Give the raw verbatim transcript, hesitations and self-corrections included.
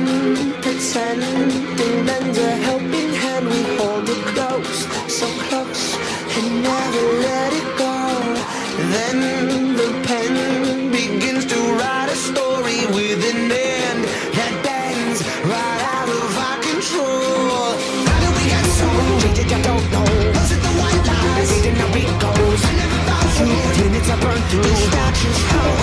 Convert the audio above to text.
pretend, pretending lends a helping hand. We hold it close, so close, and never let it go. Then the pen begins to write a story with an end that bends right out of our control. How did we get so jaded? I don't know. Was it the white lies? Maybe the night goes. I never found you. Minutes I burned through. Distractions. How